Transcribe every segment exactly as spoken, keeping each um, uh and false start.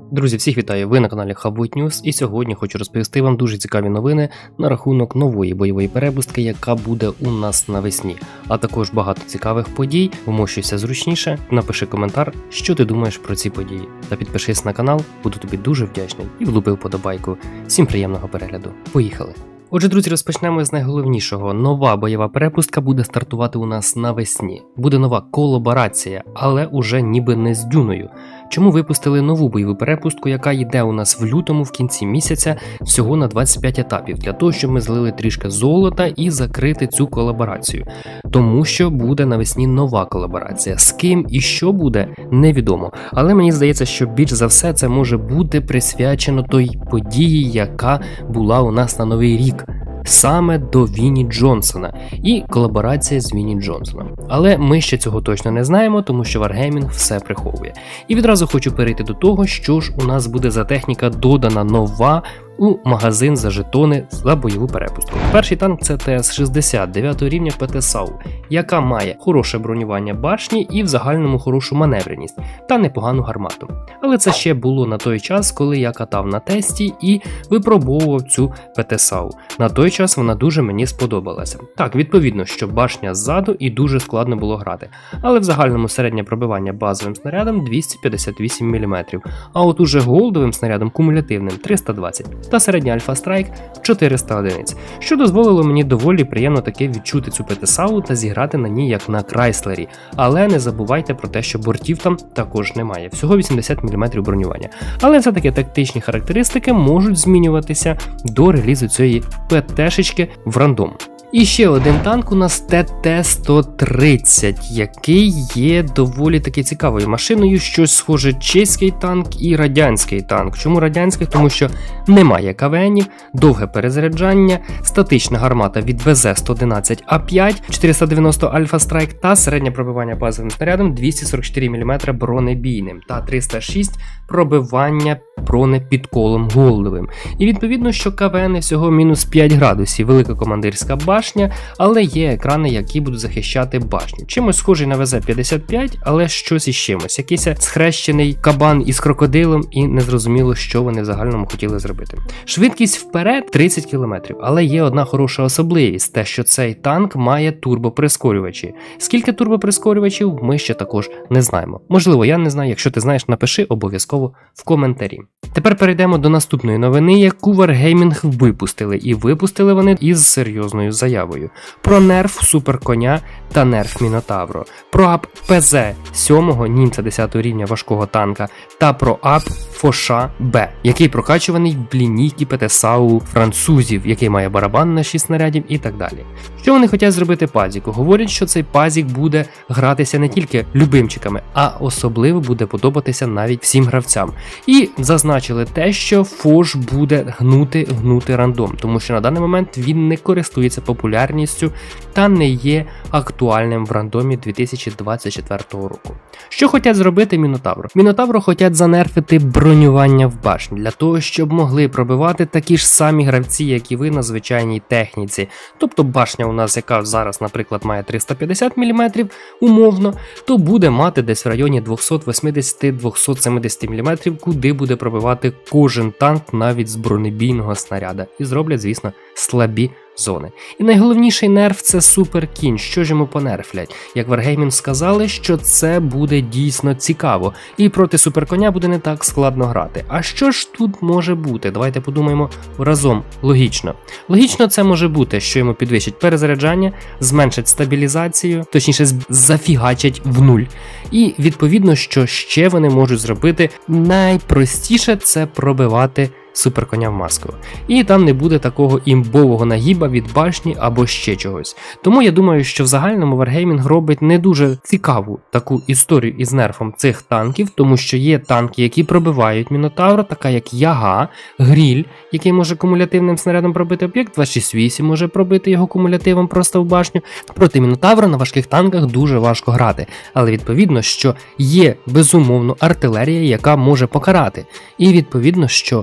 Друзі, всіх вітаю! Ви на каналі Хабут Ньюс, і сьогодні хочу розповісти вам дуже цікаві новини на рахунок нової бойової перепустки, яка буде у нас навесні. А також багато цікавих подій, вмощуйся зручніше, напиши коментар, що ти думаєш про ці події. Та підпишись на канал, буду тобі дуже вдячний і влупи вподобайку. Всім приємного перегляду. Поїхали! Отже, друзі, розпочнемо з найголовнішого. Нова бойова перепустка буде стартувати у нас навесні. Буде нова колаборація, але уже ніби не з Дюною. Чому випустили нову бойову перепустку, яка йде у нас в лютому, в кінці місяця, всього на двадцять п'ять етапів, для того, щоб ми злили трішки золота і закрити цю колаборацію. Тому що буде навесні нова колаборація. З ким і що буде, невідомо. Але мені здається, що більш за все це може бути присвячено той події, яка була у нас на Новий рік. Саме до Вінні Джонсона і колаборація з Вінні Джонсоном. Але ми ще цього точно не знаємо, тому що Wargaming все приховує. І відразу хочу перейти до того, що ж у нас буде за техніка додана нова у магазин за жетони за бойову перепустку. Перший танк це Т С шістдесят дев'ятого рівня П Т САУ, яка має хороше бронювання башні і в загальному хорошу маневреність та непогану гармату. Але це ще було на той час, коли я катав на тесті і випробовував цю П Т САУ. На той час вона дуже мені сподобалася. Так, відповідно, що башня ззаду і дуже складно було грати. Але в загальному середнє пробивання базовим снарядом двісті п'ятдесят вісім міліметрів, а от уже голдовим снарядом кумулятивним триста двадцять. Та середня Альфа Страйк чотириста одиниць, що дозволило мені доволі приємно таки відчути цю П Т САУ та зіграти на ній як на Крайслері. Але не забувайте про те, що бортів там також немає, всього вісімдесят міліметрів бронювання. Але все-таки тактичні характеристики можуть змінюватися до релізу цієї П Т-шечки в рандом. І ще один танк у нас Т Т сто тридцять, який є доволі таки цікавою машиною, щось схоже чеський танк і радянський танк. Чому радянський? Тому що немає К В Нів, довге перезаряджання, статична гармата від В З сто одинадцять А п'ять, чотириста дев'яносто Альфа Страйк та середнє пробивання базовим снарядом двісті сорок чотири міліметри бронебійним та триста шість пробивання бронепідколом голдовим. І відповідно, що К В Н всього мінус п'ять градусів, велика командирська башня, але є екрани, які будуть захищати башню. Чимось схожий на В З п'ятдесят п'ять, але щось із чимось. Якийсь схрещений кабан із крокодилом, і незрозуміло, що вони в загальному хотіли зробити. Швидкість вперед тридцять кілометрів, але є одна хороша особливість, те, що цей танк має турбоприскорювачі. Скільки турбоприскорювачів, ми ще також не знаємо. Можливо, я не знаю, якщо ти знаєш, напиши обов'язково в коментарі. Тепер перейдемо до наступної новини, яку Wargaming випустили, і випустили вони із серйозною заявою. Про нерф суперконя та нерф Мінотавро, про ап П З сьомого німця десятого рівня важкого танка та про ап Фоша Б, який прокачуваний в лінійки П Т САУ французів, який має барабан на шість снарядів і так далі. Що вони хочуть зробити пазіку? Говорять, що цей пазік буде гратися не тільки любимчиками, а особливо буде подобатися навіть всім гравцям. І зазначили те, що Фош буде гнути, гнути рандом, тому що на даний момент він не користується популярністю та не є актуальним в рандомі дві тисячі двадцять четвертого року. Що хочуть зробити Мінотавро? Мінотавро хочуть занерфити бронювання в башні, для того, щоб могли пробивати такі ж самі гравці, як і ви на звичайній техніці. Тобто башня у нас, яка зараз, наприклад, має триста п'ятдесят міліметрів, умовно, то буде мати десь в районі двісті вісімдесят - двісті сімдесят міліметрів, куди буде пробивати кожен танк навіть з бронебійного снаряда. І зроблять, звісно, слабі зони. І найголовніший нерф – це суперкінь. Що ж йому понерфлять? Як Wargaming сказали, що це буде дійсно цікаво. І проти суперконя буде не так складно грати. А що ж тут може бути? Давайте подумаємо разом. Логічно. Логічно це може бути, що йому підвищать перезаряджання, зменшать стабілізацію, точніше зафігачать в нуль. І відповідно, що ще вони можуть зробити, найпростіше це пробивати суперконя в маску. І там не буде такого імбового нагіба від башні або ще чогось. Тому я думаю, що в загальному Wargaming робить не дуже цікаву таку історію із нерфом цих танків, тому що є танки, які пробивають Мінотавро, така як Яга, Гріль, який може кумулятивним снарядом пробити об'єкт, двадцять шість вісім може пробити його кумулятивом просто в башню. Проти Мінотавра на важких танках дуже важко грати, але відповідно, що є безумовно артилерія, яка може покарати. І відповідно, що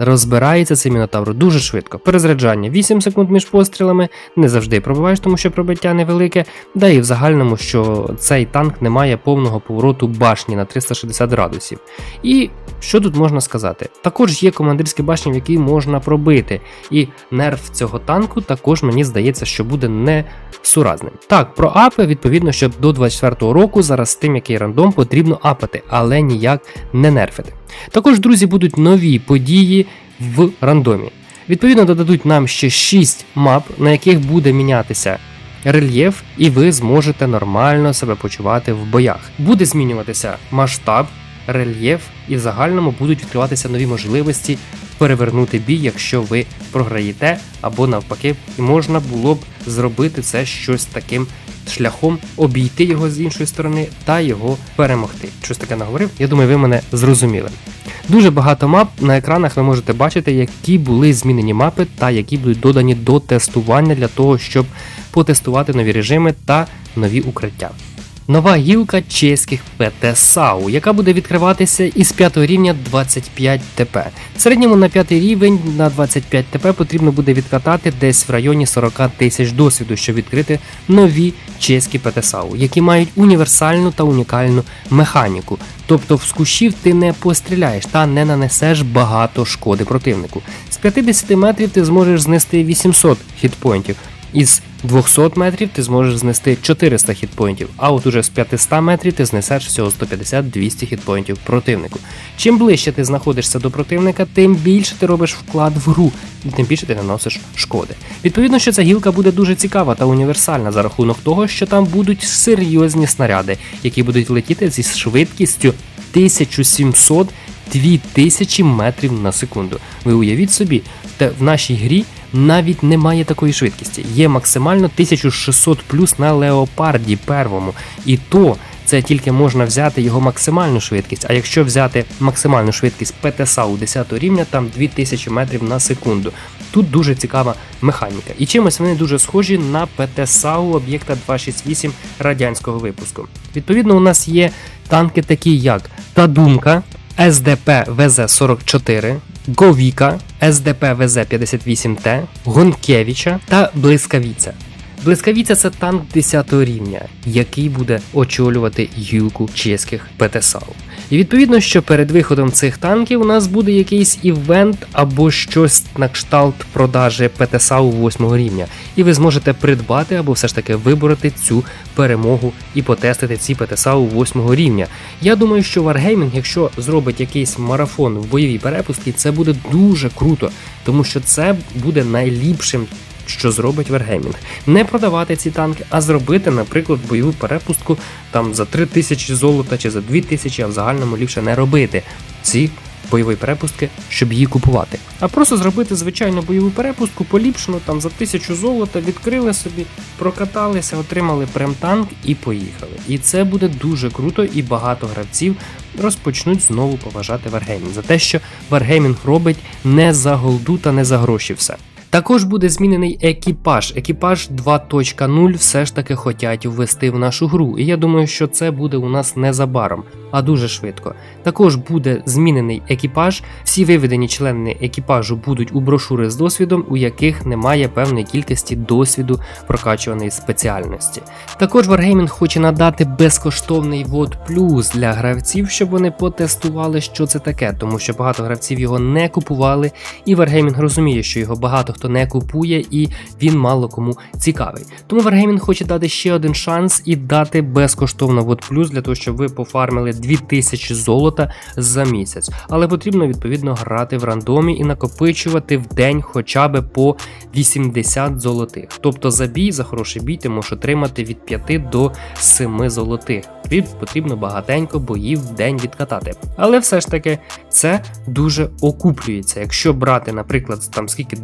розбирається цей мінотавр дуже швидко. Перезаряджання вісім секунд між пострілами, не завжди пробиваєш, тому що пробиття невелике, да і в загальному, що цей танк не має повного повороту башні на триста шістдесят градусів. І що тут можна сказати? Також є командирські башні, в які можна пробити, і нерф цього танку також, мені здається, що буде не суразним. Так, про апи, відповідно, що до двадцять четвертого року зараз з тим, який рандом, потрібно апати, але ніяк не нерфити. Також, друзі, будуть нові події в рандомі. Відповідно, додадуть нам ще шість мап, на яких буде мінятися рельєф, і ви зможете нормально себе почувати в боях. Буде змінюватися масштаб, рельєф, і в загальному будуть відкриватися нові можливості перевернути бій, якщо ви програєте, або навпаки, можна було б зробити це щось таким шляхом, обійти його з іншої сторони та його перемогти. Щось таке наговорив, я думаю, ви мене зрозуміли. Дуже багато мап на екранах ви можете бачити, які були змінені мапи та які будуть додані до тестування для того, щоб потестувати нові режими та нові укриття. Нова гілка чеських ПТ-САУ, яка буде відкриватися із п'ятого рівня двадцять п'ять Т П. В середньому на п'ятий рівень на двадцять п'ять Т П потрібно буде відкатати десь в районі сорок тисяч досвіду, щоб відкрити нові чеські ПТ-САУ, які мають універсальну та унікальну механіку. Тобто в кущів ти не постріляєш та не нанесеш багато шкоди противнику. З п'ятдесят метрів ти зможеш знести вісімсот хітпоінтів. Із двохсот метрів ти зможеш знести чотириста хітпоінтів, а от уже з п'ятисот метрів ти знесеш всього сто п'ятдесят - двісті хітпоінтів противнику. Чим ближче ти знаходишся до противника, тим більше ти робиш вклад в гру, і тим більше ти наносиш шкоди. Відповідно, що ця гілка буде дуже цікава та універсальна за рахунок того, що там будуть серйозні снаряди, які будуть летіти зі швидкістю тисяча сімсот - дві тисячі метрів на секунду. Ви уявіть собі, в нашій грі навіть немає такої швидкості. Є максимально тисяча шістсот плюс на Леопарді первому. І то це тільки можна взяти його максимальну швидкість. А якщо взяти максимальну швидкість ПТ-САУ десятого рівня, там дві тисячі метрів на секунду. Тут дуже цікава механіка. І чимось вони дуже схожі на ПТ-САУ об'єкта два шість вісім радянського випуску. Відповідно, у нас є танки такі як Тадумка, С Д П В З сорок чотири, Говіка, С Д П В З п'ятдесят вісім Т, Гонкевича та Блискавіця. Блискавіця – це танк десятого рівня, який буде очолювати гілку чеських ПТ-САУ. І відповідно, що перед виходом цих танків у нас буде якийсь івент або щось на кшталт продажі ПТ-САУ восьмого рівня. І ви зможете придбати або все ж таки вибороти цю перемогу і потестити ці ПТ-САУ восьмого рівня. Я думаю, що Wargaming, якщо зробить якийсь марафон в бойовій перепустці, це буде дуже круто, тому що це буде найліпшим, що зробить Wargaming. Не продавати ці танки, а зробити, наприклад, бойову перепустку там за три тисячі золота чи за дві тисячі, а в загальному ліпше не робити ці бойові перепустки, щоб її купувати. А просто зробити звичайну бойову перепустку, поліпшену там за тисячу золота, відкрили собі, прокаталися, отримали прем-танк і поїхали. І це буде дуже круто, і багато гравців розпочнуть знову поважати Wargaming за те, що Wargaming робить не за голду та не за гроші все. Також буде змінений екіпаж. Екіпаж два точка нуль все ж таки хотять ввести в нашу гру. І я думаю, що це буде у нас незабаром, а дуже швидко. Також буде змінений екіпаж. Всі виведені члени екіпажу будуть у брошури з досвідом, у яких немає певної кількості досвіду прокачуваної спеціальності. Також Wargaming хоче надати безкоштовний вод плюс для гравців, щоб вони потестували, що це таке, тому що багато гравців його не купували, і Wargaming розуміє, що його багато хто не купує і він мало кому цікавий. Тому Wargaming хоче дати ще один шанс і дати безкоштовно вод плюс для того, щоб ви пофармили дві тисячі золота за місяць. Але потрібно відповідно грати в рандомі і накопичувати в день хоча б по вісімдесят золотих. Тобто за бій, за хороший бій ти можеш отримати від п'яти до семи золотих. Тобі потрібно багатенько боїв в день відкатати. Але все ж таки це дуже окуплюється. Якщо брати, наприклад, там скільки двісті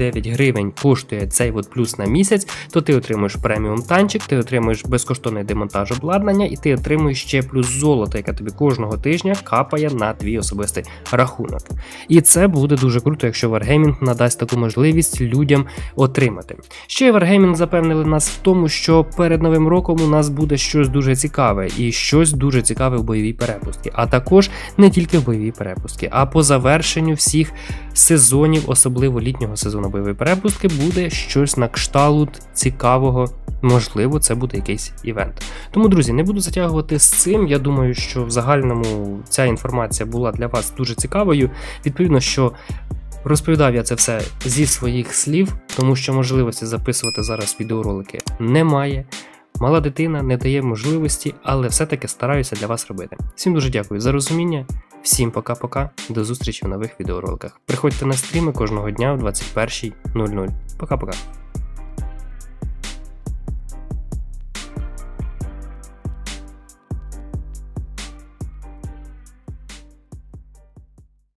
дев'ять гривень коштує цей от плюс на місяць, то ти отримуєш преміум танчик, ти отримуєш безкоштовний демонтаж обладнання і ти отримуєш ще плюс золото, яке тобі кожного тижня капає на твій особистий рахунок. І це буде дуже круто, якщо Wargaming надасть таку можливість людям отримати. Ще Wargaming запевнили нас в тому, що перед Новим роком у нас буде щось дуже цікаве і щось дуже цікаве в бойовій перепустці, а також не тільки в бойовій перепустці, а по завершенню всіх сезонів, особливо літнього сезону бойової перепустки, буде щось на кшталт цікавого. Можливо, це буде якийсь івент. Тому, друзі, не буду затягувати з цим. Я думаю, що в загальному ця інформація була для вас дуже цікавою. Відповідно, що розповідав я це все зі своїх слів, тому що можливості записувати зараз відеоролики немає. Мала дитина не дає можливості, але все-таки стараюся для вас робити. Всім дуже дякую за розуміння. Всім пока-пока. До зустрічі в нових відеороликах. Приходьте на стріми кожного дня о двадцять першій нуль нуль. Пока-пока.